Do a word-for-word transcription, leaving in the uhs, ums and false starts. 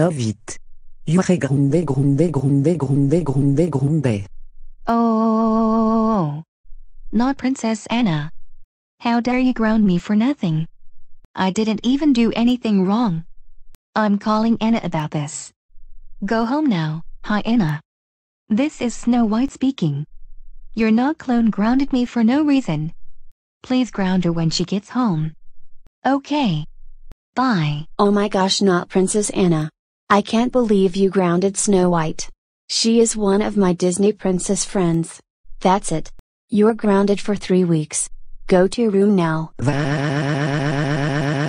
Anna vite. Jure grunde grunde grunde grunde grunde grunde. Oh, not Princess Anna. How dare you ground me for nothing? I didn't even do anything wrong. I'm calling Anna about this. Go home now. Hi Anna. This is Snow White speaking. Your not clone grounded me for no reason. Please ground her when she gets home. Okay. Bye. Oh my gosh, not Princess Anna. I can't believe you grounded Snow White. She is one of my Disney princess friends. That's it. You're grounded for three weeks. Go to your room now.